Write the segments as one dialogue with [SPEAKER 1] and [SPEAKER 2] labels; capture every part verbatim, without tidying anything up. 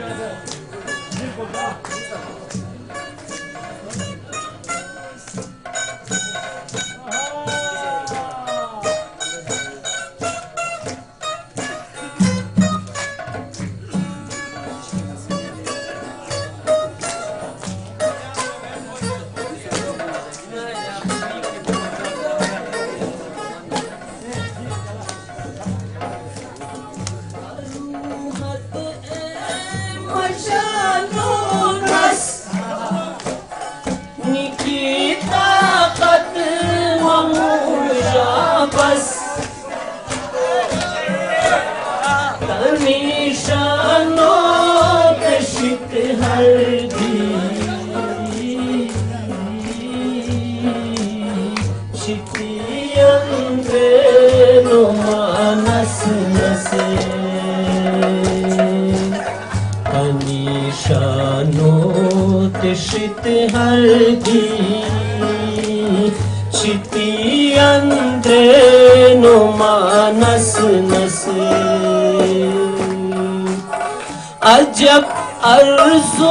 [SPEAKER 1] अजब अर्ज़ू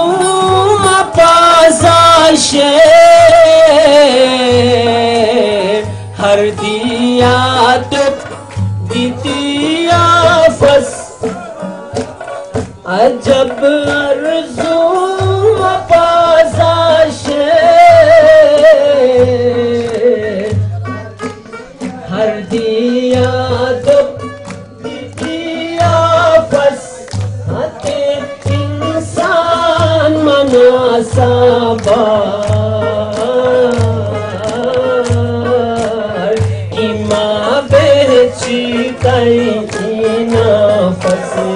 [SPEAKER 1] पाज़ाशे हर दिया तो दिया बस अजब अर्ज़ू पाज़ाशे हर दिया तो दिया बस साबार इमा बेची कई ना फसे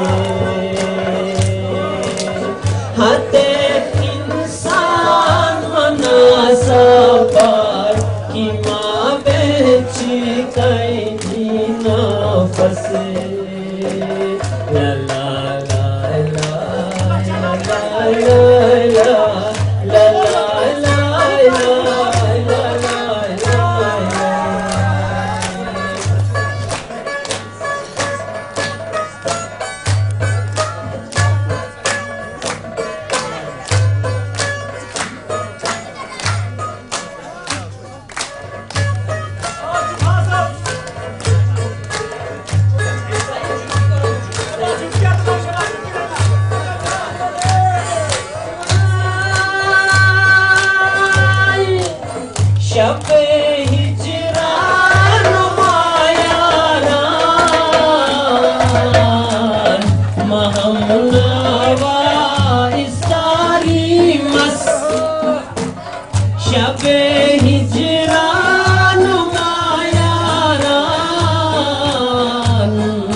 [SPEAKER 1] हाथे इंसान मना साबार इमा बेची कई ना फसे ला ला ला ला ला शबे हिजरान मायारान महमनावा इसारी मस शबे हिजरान मायारान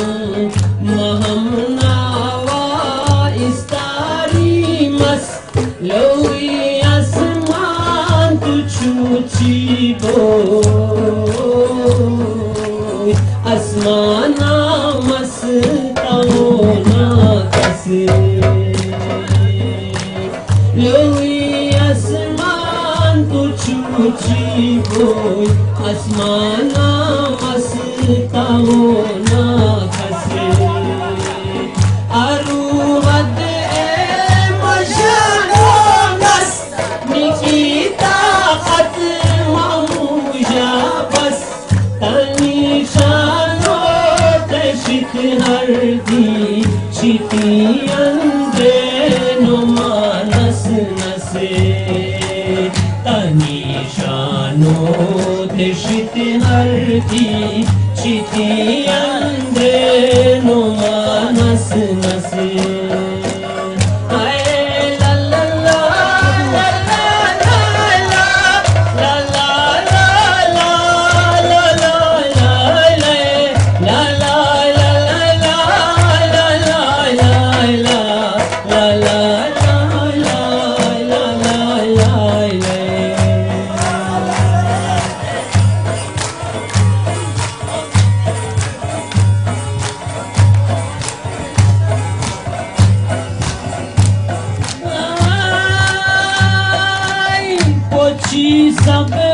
[SPEAKER 1] महमनावा इसारी मस लोई छूची बोय आसमाना मस्ताना कसे लोई आसमान तो छूची बोय आसमाना मस्ताना कसे अरुहद हर दी छिटी अंदे नो मानस नसे तनिशानो देशित हर दी छिटी अंदे नो मानस नसे सब